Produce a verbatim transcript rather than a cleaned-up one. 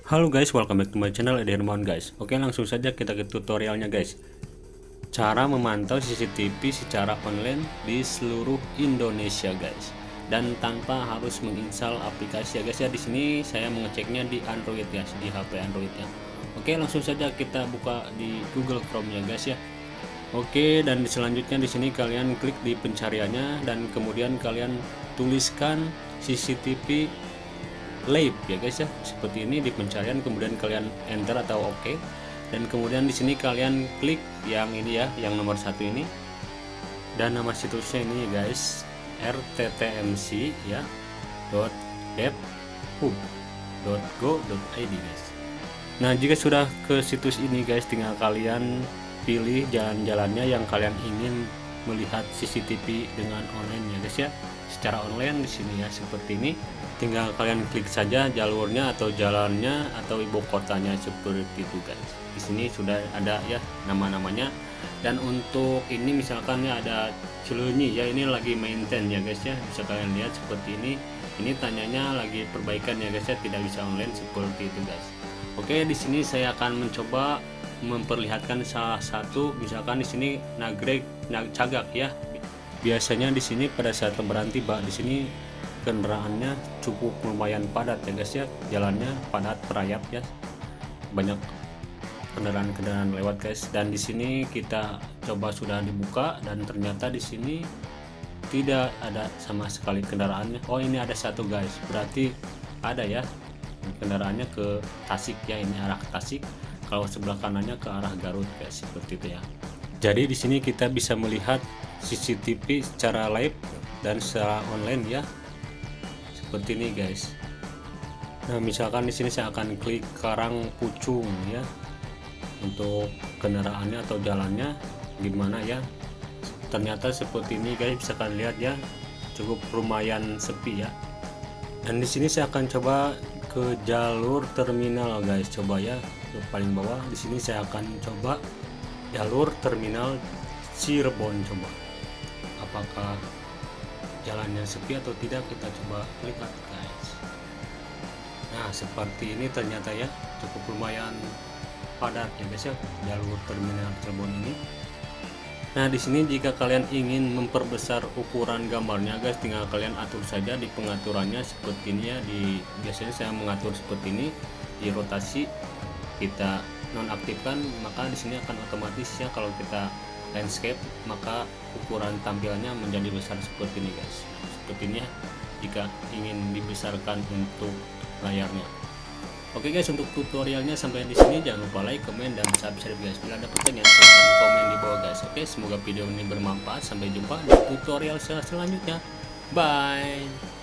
Halo guys, welcome back to my channel Edi Hermawan guys. Oke, langsung saja kita ke tutorialnya guys. Cara memantau C C T V secara online di seluruh Indonesia guys, dan tanpa harus menginstal aplikasi ya guys ya. Di sini saya mengeceknya di Android ya, di H P Android ya. Oke, langsung saja kita buka di Google Chrome ya guys ya. Oke, dan selanjutnya di sini kalian klik di pencariannya dan kemudian kalian tuliskan C C T V Live ya guys ya, seperti ini di pencarian, kemudian kalian enter atau oke, okay. Dan kemudian di sini kalian klik yang ini ya, yang nomor satu ini, dan nama situsnya ini guys, r t t m c ya dot devhub dot go dot i d guys. Nah, jika sudah ke situs ini guys, tinggal kalian pilih jalan-jalannya yang kalian ingin melihat C C T V dengan online ya guys ya, secara online di sini ya, seperti ini. Tinggal kalian klik saja jalurnya atau jalannya atau ibu kotanya seperti itu guys. Di sini sudah ada ya nama-namanya, dan untuk ini misalkan ya ada Cileunyi ya, ini lagi maintain ya guys ya, bisa kalian lihat seperti ini. Ini tanyanya lagi perbaikan ya guys ya, tidak bisa online seperti itu guys. Oke, di sini saya akan mencoba memperlihatkan salah satu, misalkan di sini Nagreg Cagak ya. Biasanya di sini pada saat lebaran tiba, di sini kendaraannya cukup lumayan padat ya guys ya, jalannya padat merayap ya, banyak kendaraan-kendaraan lewat guys. Dan di sini kita coba sudah dibuka dan ternyata di sini tidak ada sama sekali kendaraannya. Oh, ini ada satu guys, berarti ada ya kendaraannya ke Tasik ya, ini arah ke Tasik. Kalau sebelah kanannya ke arah Garut guys, seperti itu ya. Jadi di sini kita bisa melihat C C T V secara live dan secara online ya, seperti ini guys. Nah, misalkan di sini saya akan klik Karangpucung ya, untuk kendaraannya atau jalannya gimana ya. Ternyata seperti ini guys, bisa kalian lihat ya, cukup lumayan sepi ya. Dan di sini saya akan coba ke jalur terminal guys, coba ya ke paling bawah. Di sini saya akan coba jalur terminal Cirebon, coba apakah jalannya sepi atau tidak, kita coba lihat guys. Nah, seperti ini ternyata ya, cukup lumayan padat ya guys ya, jalur terminal Cirebon ini. Nah, di sini jika kalian ingin memperbesar ukuran gambarnya guys, tinggal kalian atur saja di pengaturannya seperti ini ya. Di biasanya saya mengatur seperti ini, di rotasi kita nonaktifkan, maka di sini akan otomatis ya, kalau kita landscape maka ukuran tampilannya menjadi besar seperti ini guys, seperti ini ya, jika ingin dibesarkan untuk layarnya. Oke guys, untuk tutorialnya sampai di sini, jangan lupa like, comment, dan subscribe guys. Bila ada pertanyaan silahkan komen di bawah guys. Oke, semoga video ini bermanfaat. Sampai jumpa di tutorial selanjutnya. Bye.